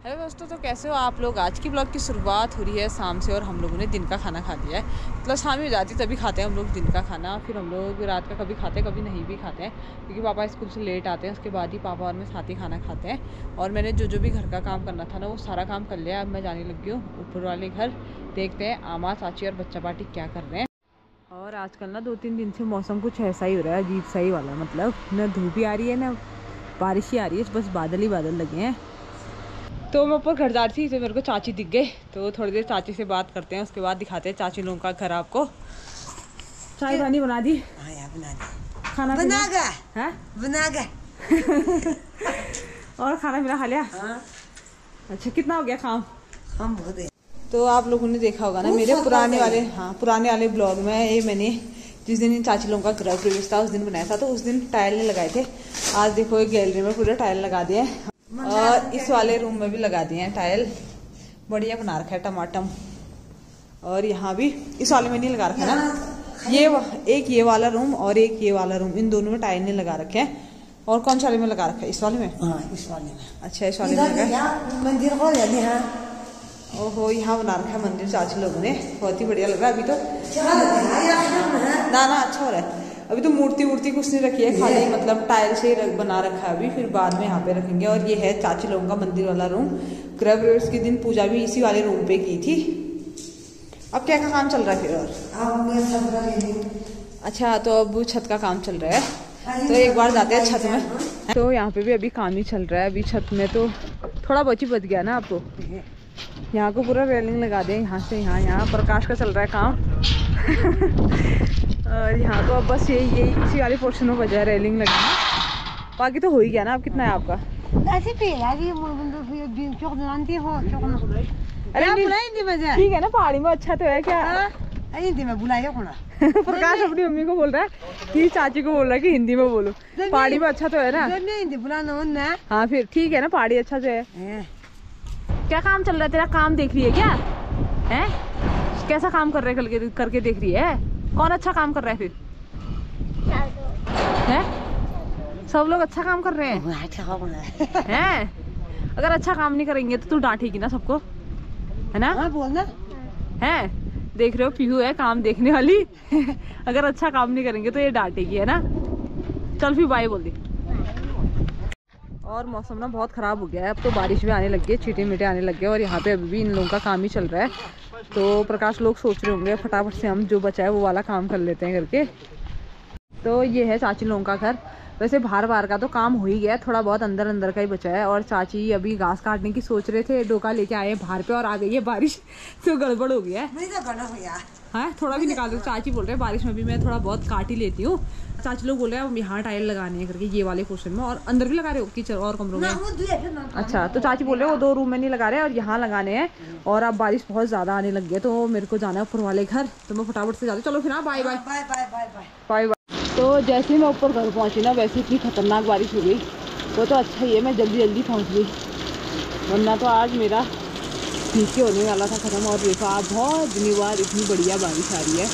Hello दोस्तों, तो कैसे हो आप लोग। आज की ब्लॉग की शुरुआत हो रही है शाम से और हम लोगों ने दिन का खाना खा लिया है। मतलब शाम ही हो जाती तभी खाते हैं हम लोग दिन का खाना। फिर हम लोग रात का कभी खाते हैं कभी नहीं भी खाते हैं, क्योंकि पापा स्कूल से लेट आते हैं। उसके बाद ही पापा और मैं साथ ही खाना खाते हैं। और मैंने जो भी घर का काम करना था ना वो सारा काम कर लिया। अब मैं जाने लगी हूँ ऊपर वाले घर। देखते हैं आमा, चाची और बच्चा पार्टी क्या कर रहे हैं। और आजकल ना 2-3 दिन से मौसम कुछ ऐसा ही हो रहा है, अजीब सा ही वाला। मतलब न धूप ही आ रही है ना बारिश ही आ रही है, बस बादल ही बादल लगे हैं। तो मैं ऊपर घर जा रही थी तो मेरे को चाची दिख गए, तो थोड़ी देर चाची से बात करते हैं। उसके बाद दिखाते हैं चाची लोगों का घर आपको। चाय पानी बना दी? हाँ यार बना दी। खाना बना गया है? बना गया। और खाना पीना खा लिया? हाँ। अच्छा, कितना हो गया काम? हम बहुत है। तो आप लोगों ने देखा होगा ना मेरे पुराने वाले ब्लॉग में, ये मैंने जिस दिन चाची लोगों का गृह प्रवेश था उस दिन बनाया था। तो उस दिन टाइल नहीं लगाए थे। आज देखो एक गैलरी में पूरे टाइल लगा दिए और इस वाले रूम में भी लगा दिए हैं टाइल। बढ़िया बना रखा है टमाटम। और यहाँ भी इस वाले में नहीं लगा रखा है ना, ये वाला रूम और एक ये वाला रूम, इन दोनों में टाइल नहीं लगा रखे हैं। और कौन सा वाले में लगा रखा है? इस वाले में। हाँ, इस वाले में। अच्छा, इस वाले में लगा मंदिर को ले लिया। ओहो, यहाँ बना रखा है मंदिर चाची लोगों ने। बहुत ही बढ़िया लग रहा है अभी तो। ना अच्छा हो रहा है। अभी तो मूर्ति कुछ नहीं रखी है, खाली मतलब टाइल से ही बना रखा है अभी। फिर बाद में यहाँ पे रखेंगे। और ये है चाची लोगों का मंदिर वाला रूम। गृह प्रवेश के दिन पूजा भी इसी वाले रूम पे की थी। अब क्या काम चल रहा है फिर? और अच्छा, तो अब छत का काम चल रहा है, तो एक बार जाते हैं छत में। तो यहाँ पे भी अभी काम ही चल रहा है। अभी छत में तो थोड़ा बहुत ही बच गया ना अब तो। यहाँ को पूरा रेलिंग लगा दें, यहाँ से यहाँ प्रकाश का चल रहा है काम। और यहाँ तो अब बस यही इसी वाले पोर्शन में बचा है रेलिंग लगाना। बाकी तो हो ही गया ना। अब कितना है आपका? अरे ठीक है ना, पहाड़ी में अच्छा तो है क्या? प्रकाश अपनी मम्मी को बोल रहा है कि चाची को बोल रहा है कि हिंदी में बोलो। पहाड़ी में अच्छा तो है ना? हिंदी बुलाना। हाँ फिर ठीक है ना, पहाड़ी अच्छा तो है। क्या काम चल रहा है तेरा? काम देख रही है क्या? है कैसा काम कर रहे है? करके देख रही है? कौन अच्छा काम कर रहा है फिर? है सब लोग अच्छा काम कर रहे हैं। हैं? अगर अच्छा काम नहीं करेंगे तो तू डांटेगी ना सबको, है ना? हाँ, बोलना है। देख रहे हो पीहू है काम देखने वाली। अगर अच्छा काम नहीं करेंगे तो ये डांटेगी, है ना? चल फिर बाय बोल दी। और मौसम ना बहुत ख़राब हो गया है। अब तो बारिश भी आने लग गई है, छींटे मीटे आने लग गए। और यहाँ पे अभी भी इन लोगों का काम ही चल रहा है। तो प्रकाश लोग सोच रहे होंगे फटाफट से हम जो बचा है वो वाला काम कर लेते हैं करके। तो ये है चाची लोगों का घर। वैसे बाहर का तो काम हो ही गया, थोड़ा बहुत अंदर का ही बचा है। और चाची अभी घास काटने की सोच रहे थे, डोका लेके आए बाहर पे और आ गई है बारिश। तो गड़बड़ हो गया है। हाँ, थोड़ा भी निकाल दो। चाची बोल रहे हैं बारिश में भी मैं थोड़ा बहुत काट ही लेती हूँ। चाची लोग बोल रहे हैं हम यहाँ टाइल लगानी है करके, ये वाले पोर्शन में। और अंदर भी लगा रहे हो किचन और कमरों में? अच्छा, तो चाची बोल रहे हैं वो 2 रूम में नहीं लगा रहे और यहाँ लगाने हैं। और अब बारिश बहुत ज़्यादा आने लग गई है तो मेरे को जाना है ऊपर वाले घर। तो मैं फटाफट से जाती हूँ। चलो फिर, हाँ बाय बाय। Bye bye. तो जैसे ही मैं ऊपर घर पहुँची ना, वैसे इतनी खतरनाक बारिश हो गई। वो तो अच्छा ही है मैं जल्दी पहुँच गई, वरना तो आज मेरा नीचे होने वाला था खत्म। और देखो आप, बहुत दिनों बाद इतनी बढ़िया बारिश आ रही है।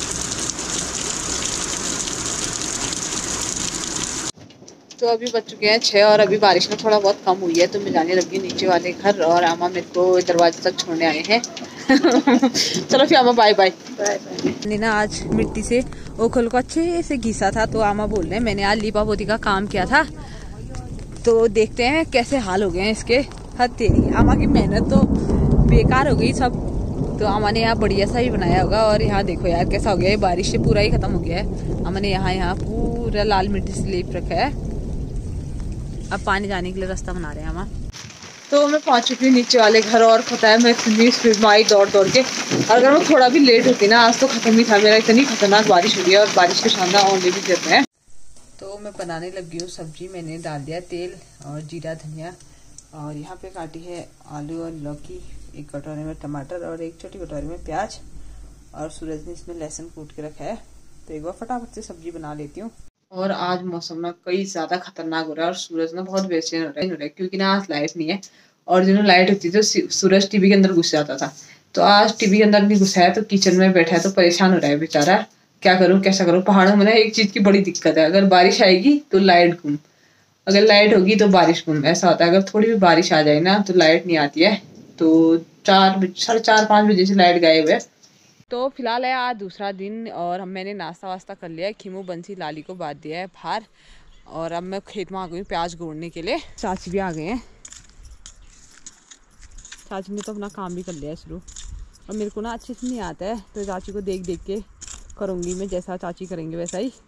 तो अभी बज चुके हैं 6 और अभी बारिश में थोड़ा बहुत कम हुई है। तो मैं जाने लगी नीचे वाले घर और आमा मेरे को दरवाजे तक छोड़ने आए हैं। चलो फिर आमा बाय बाय। मैंने ना आज मिट्टी से ओखल को अच्छे से घिसा था। तो आमा बोल रहे हैं मैंने आज लीपा पोती का काम किया था, तो देखते हैं कैसे हाल हो गए हैं इसके। हद तेरी, आमा की मेहनत तो बेकार हो गई सब। तो आमा ने यहाँ बढ़िया सा ही बनाया होगा। और यहाँ देखो यार कैसा हो गया है, बारिश से पूरा ही खत्म हो गया है। आमा ने यहाँ पूरा लाल मिट्टी से लेप रखा है। अब पानी जाने के लिए रास्ता बना रहे हैं आमा। तो मैं पहुंच चुकी हूँ नीचे वाले घर। और पता है मैं इतनी स्पीड में आई दौड़ के। और अगर मैं थोड़ा भी लेट होती ना, आज तो खत्म ही था मेरा। इतनी खतरनाक बारिश हो रही है और बारिश के शानदार ओले भी गिर रहे हैं। तो मैं बनाने लगी हूँ सब्जी। मैंने डाल दिया तेल और जीरा धनिया। और यहाँ पे काटी है आलू और लौकी, एक कटोरे में टमाटर और एक छोटी कटोरी में प्याज। और सूरज ने इसमें लहसुन कूट के रखा है। तो एक बार फटाफट से सब्जी बना लेती हूँ। और आज मौसम ना कई ज्यादा खतरनाक हो रहा है और सूरज ना बहुत बेचैन हो रहा है क्योंकि ना आज लाइट नहीं है। और जो लाइट होती थी तो सूरज टीवी के अंदर घुस जाता था। तो आज टीवी के अंदर नहीं घुसा है, तो किचन में बैठा है। तो परेशान हो रहा है बेचारा, क्या करूँ कैसा करूँ। पहाड़ों में ना एक चीज की बड़ी दिक्कत है, अगर बारिश आएगी तो लाइट गुम, अगर लाइट होगी तो बारिश गुम, ऐसा होता है। अगर थोड़ी भी बारिश आ जाए ना तो लाइट नहीं आती है। तो 4:30-5 बजे से लाइट गायब है। तो फिलहाल है आज दूसरा दिन और मैंने नाश्ता वास्ता कर लिया है। खीमू बंसी लाली को बांध दिया है बाहर और अब मैं खेत में आ गई हूँ प्याज गोड़ने के लिए। चाची भी आ गए हैं। चाची ने तो अपना काम भी कर लिया है शुरू। और मेरे को ना अच्छे से नहीं आता है तो चाची को देख देख के करूँगी मैं, जैसा चाची करेंगे वैसा ही।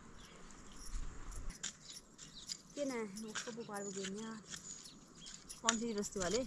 कौन सी रस्ते वाले?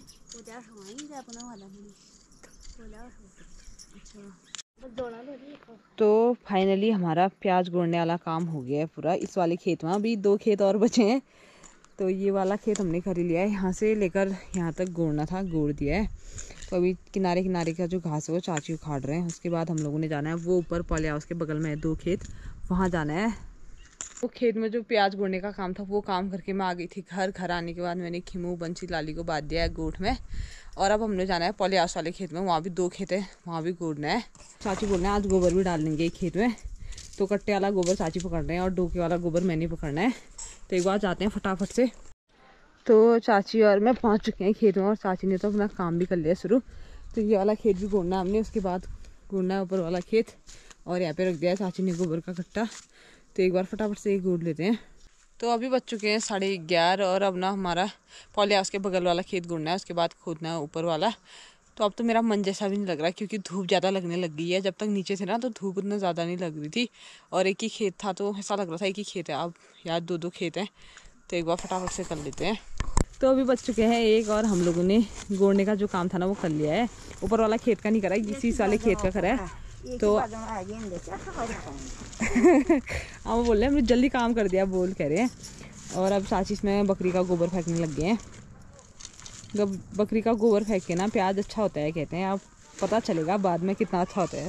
तो फाइनली हमारा प्याज गोड़ने वाला काम हो गया है पूरा इस वाले खेत में। अभी 2 खेत और बचे हैं तो ये वाला खेत हमने कर लिया है। यहाँ से लेकर यहाँ तक गोड़ना था, गोड़ दिया है। तो अभी किनारे किनारे का जो घास है वो चाची उखाड़ रहे हैं। उसके बाद हम लोगों ने जाना है वो ऊपर पॉली हाउस के बगल में है 2 खेत, वहाँ जाना है। वो खेत में जो प्याज गोड़ने का काम था वो काम करके मैं आ गई थी घर। घर आने के बाद मैंने खीमू बंसी लाली को बांध दिया है गोठ में और अब हमने जाना है पॉली हाउस वाले खेत में। वहाँ भी 2 खेत है, वहाँ भी गोड़ना है। चाची बोल रहे हैं आज गोबर भी डाल देंगे खेत में। तो कट्टे वाला गोबर चाची पकड़ रहे हैं और डोके वाला गोबर मैंने पकड़ना है। तो एक बार जाते हैं फटाफट से। तो चाची और मैं पहुँच चुके हैं खेत में और चाची ने तो अपना काम भी कर लिया शुरू। तो ये वाला खेत भी गोड़ना हमने, उसके बाद गोड़ना है ऊपर वाला खेत। और यहाँ पे रख दिया है चाची ने गोबर का कट्टा। तो एक बार फटाफट से गोड़ लेते हैं। तो अभी बज चुके हैं 11:30 और अब ना हमारा पॉली हाउस के बगल वाला खेत गोड़ना है, उसके बाद खोदना है ऊपर वाला। तो अब तो मेरा मन जैसा भी नहीं लग रहा क्योंकि धूप ज़्यादा लगने लग गई है। जब तक नीचे थे ना तो धूप उतना ज़्यादा नहीं लग रही थी और एक ही खेत था तो ऐसा लग रहा था एक ही खेत है। अब यार 2-2 खेत हैं तो एक बार फटाफट से कर लेते हैं। तो अभी बज चुके हैं 1 और हम लोगों ने गोड़ने का जो काम था ना वो कर लिया है। ऊपर वाला खेत का नहीं करा है, इसी वाले खेत का करा है। तो हम बोल रहे हैं हमने जल्दी काम कर दिया बोल कह रहे हैं। और अब चाची इसमें बकरी का गोबर फेंकने लग गए हैं। जब बकरी का गोबर फेंक के ना प्याज अच्छा होता है कहते हैं। अब पता चलेगा बाद में कितना अच्छा होता है।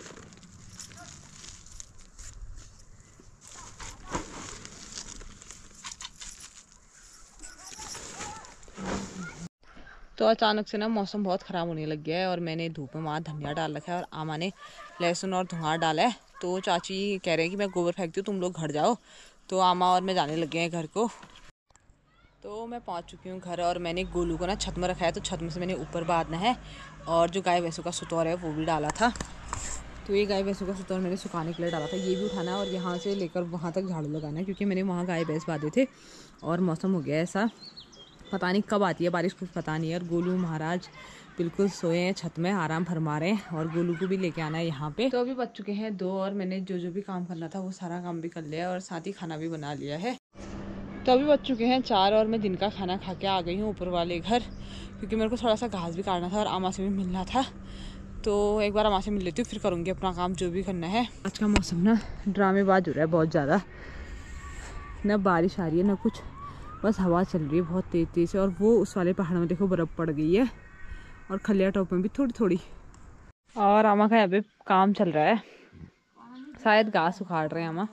तो अचानक से ना मौसम बहुत ख़राब होने लग गया है और मैंने धूप में वहाँ धनिया डाल रखा है और आमा ने लहसुन और धुआं डाला है। तो चाची कह रहे हैं कि मैं गोबर फेंकती हूँ तुम लोग घर जाओ। तो आमा और मैं जाने लग गए हैं घर को। तो मैं पहुँच चुकी हूँ घर और मैंने गोलू को ना छत में रखा है। तो छत में से मैंने ऊपर बांधना है और जो गाय भैंसों का सुतौर है वो भी डाला था। तो ये गाय भैंसों का सुतौर मैंने सुखाने के लिए डाला था, ये भी उठाना है और यहाँ से लेकर वहाँ तक झाड़ू लगाना है क्योंकि मैंने वहाँ गाय भैंस बांधे थे। और मौसम हो गया ऐसा, पता नहीं कब आती है बारिश, कुछ पता नहीं है। और गोलू महाराज बिल्कुल सोए हैं छत में, आराम फरमा रहे हैं। और गोलू को भी लेके आना है यहाँ पे। तो अभी बज चुके हैं 2 और मैंने जो भी काम करना था वो सारा काम भी कर लिया और साथ ही खाना भी बना लिया है। तो अभी बज चुके हैं 4 और मैं दिन का खाना खा के आ गई हूँ ऊपर वाले घर क्योंकि मेरे को थोड़ा सा घास भी काटना था और आमा से भी मिलना था। तो एक बार आमा से मिल लेती हूँ फिर करूँगी अपना काम जो भी करना है। आज का मौसम ना ड्रामेबाज हो रहा है बहुत ज़्यादा, ना बारिश आ रही है ना कुछ, बस हवा चल रही है बहुत तेज़ तेज़ से। और वो उस वाले पहाड़ में देखो बर्फ़ पड़ गई है और खलिया टॉप में भी थोड़ी थोड़ी। और आमा का यहाँ पे काम चल रहा है, शायद घास उखाड़ रहे हैं आमा।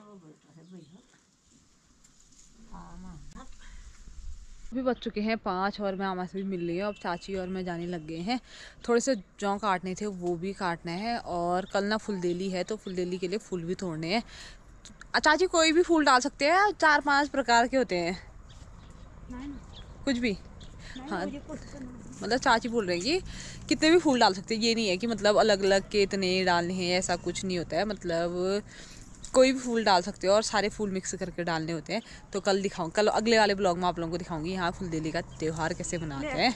अभी बज चुके हैं 5 और मैं आमा से भी मिल रही हूँ। अब चाची और मैं जाने लग गए हैं। थोड़े से जौ काटने थे वो भी काटना है और कल ना फुलदेली है तो फुलदेली के लिए फूल भी तोड़ने हैं। चाची कोई भी फूल डाल सकते हैं, 4-5 प्रकार के होते हैं कुछ भी। हाँ मतलब चाची बोल रही है कि कितने भी फूल डाल सकते हैं, ये नहीं है कि मतलब अलग अलग के इतने डालने हैं, ऐसा कुछ नहीं होता है। मतलब कोई भी फूल डाल सकते हो और सारे फूल मिक्स करके डालने होते हैं। तो कल दिखाऊँ, कल अगले वाले ब्लॉग में आप लोगों को दिखाऊंगी यहाँ फुलदेली का त्यौहार कैसे मनाते हैं।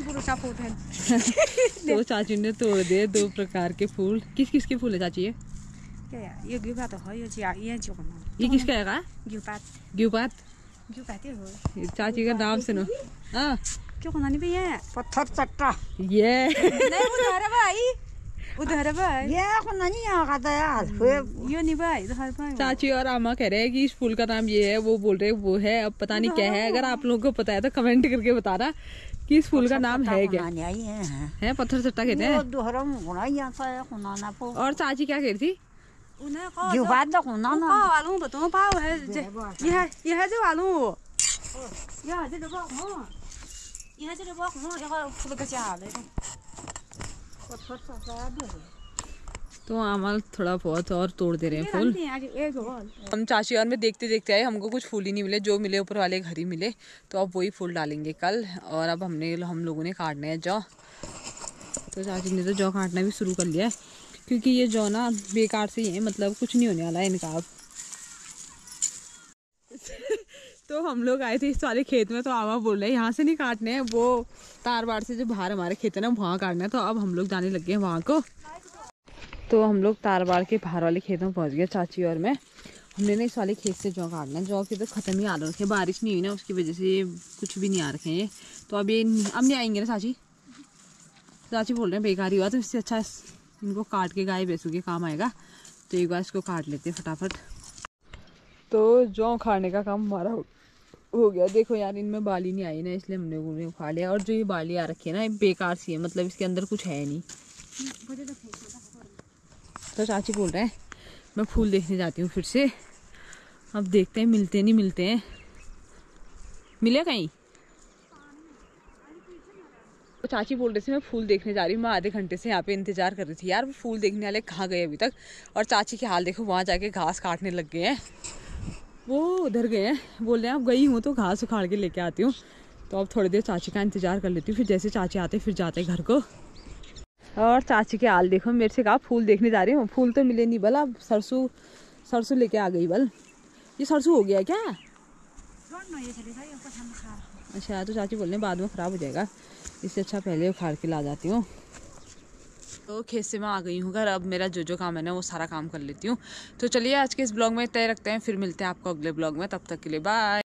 तो चाची ने तोड़ दिए 2 प्रकार के फूल। किस किस के फूल है चाची? ये किसका है? ग्यूपात। चाची का नाम सुनो। हाँ पत्थर चट्टा ये उधर भाई चाची और आमा कह रहे हैं कि इस फूल का नाम ये है, वो बोल रहे हैं वो है, अब पता नहीं क्या है। अगर आप लोगों को पता है तो कमेंट करके बताना कि इस फूल का नाम है क्या है। पत्थर चट्टा कहते हैं। और चाची क्या कह रही थी? तो अमल थोड़ा बहुत और तोड़ दे रहे हैं फूल। हम चाची और में देखते देखते आए, हमको कुछ फूल ही नहीं मिले, जो मिले ऊपर वाले घर ही मिले, तो अब वही फूल डालेंगे कल। और अब हम लोगों ने काटने हैं जौ। तो चाची ने तो जौ काटना भी शुरू कर लिया है, क्योंकि ये जौ ना बेकार से ही है, मतलब कुछ नहीं होने वाला है इनका अब। तो हम लोग आए थे इस वाले खेत में, तो आवा बोल रहे हैं यहाँ से नहीं काटने हैं, वो तारबाड़ से जो बाहर हमारे खेत है ना वहाँ काटना है। तो अब हम लोग जाने लगे हैं वहाँ को। तो हम लोग तारबाड़ के बाहर वाले खेत में पहुँच गए चाची और मैं। हमने ना इस वाले खेत से जौ काटना है। जौ के तो ख़त्म ही आ रखे, बारिश नहीं हुई ना उसकी वजह से कुछ भी नहीं आ रखे हैं। तो अब ये अब नहीं आएंगे ना चाची। चाची बोल रहे हैं बेकार ही हुआ, तो इससे अच्छा इनको काट के गाय भैंसों के काम आएगा। तो एक बार इसको काट लेते फटाफट। तो जौ खाने का काम हमारा हो गया। देखो यार इनमें बाली नहीं आई ना, इसलिए हमने उन्हें उखाड़ लिया। और जो ये बाली आ रखी है ना, ये बेकार सी है, मतलब इसके अंदर कुछ है नहीं। तो चाची बोल रहे हैं मैं फूल देखने जाती हूँ फिर से। अब देखते हैं मिलते नहीं मिलते हैं, मिले कहीं। तो चाची बोल रही थी मैं फूल देखने जा रही हूँ। मैं आधे घंटे से यहाँ पे इंतजार कर रही थी यार, वो फूल देखने वाले कहाँ गए अभी तक। और चाची के हाल देखो, वहाँ जाके घास काटने लग गए हैं। वो उधर गए हैं, बोल रहे हैं अब गई हूँ तो घास उखाड़ के लेके आती हूँ। तो अब थोड़ी देर चाची का इंतजार कर लेती हूँ, फिर जैसे चाची आते फिर जाते घर को। और चाची के हाल देखो, मेरे से कहा फूल देखने जा रही हूँ, फूल तो मिले नहीं। बल अब सरसों लेके आ गई। बल ये सरसों हो गया क्या? अच्छा, तो चाची बोल रहे हैं बाद में ख़राब हो जाएगा, इससे अच्छा पहले उखाड़ के ला जाती हूँ। तो खेत से मैं आ गई हूँ घर। अब मेरा जो काम है ना वो सारा काम कर लेती हूँ। तो चलिए आज के इस ब्लॉग में तय रखते हैं, फिर मिलते हैं आपको अगले ब्लॉग में। तब तक के लिए बाय।